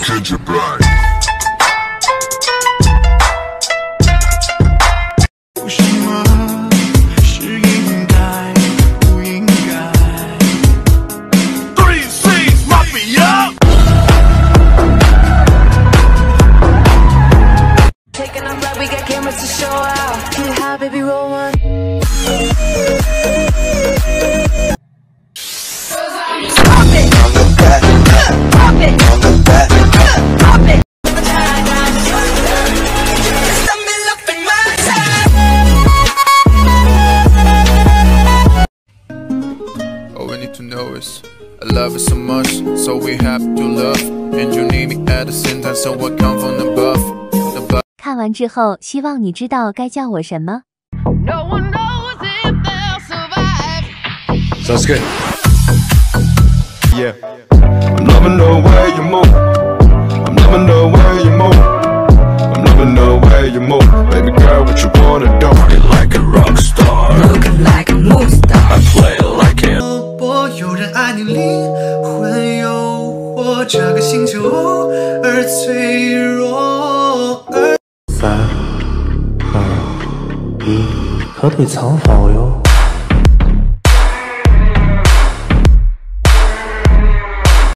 Ginger Bride。什么是应该不应该 ？Three C's Mafia。Taking off like we got cameras to show out. Get high, baby, roll one. All we need to know is I love it so much, so we have to love. And you need me at the same time, so I come from above. 看完之后，希望你知道该叫我什么。 No one knows if they'll survive. Sounds good. Yeah. I'm loving the way you move. I'm loving the way you move. I'm loving the way you move. Baby girl, what you wanna do? Party like a rock star. Looking like a movie star. I play like it. 有人爱你灵魂诱惑这个星球而脆弱。 3、2、1，可得藏好哟。